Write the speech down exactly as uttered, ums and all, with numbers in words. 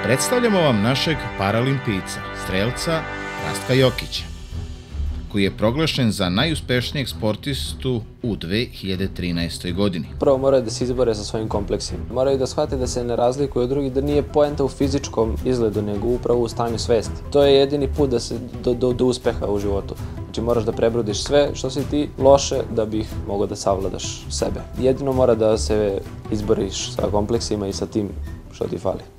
Predstavljamo vam našeg paralimpijca, strelca Rastka Jokića, koji je proglašen za najuspešnijeg sportistu u dve hiljade trinaestoj. godini. Prvo moraju da se izbore sa svojim kompleksima. Moraju da shvate da se ne razlikuju od drugih, da nije poenta u fizičkom izgledu, nego upravo u stanju svesti. To je jedini put da se do, do, do uspeha u životu. Znači moraš da prebrudiš sve što si ti loše da bih mogao da savladaš sebe. Jedino mora da se izboriš sa kompleksima i sa tim što ti fali.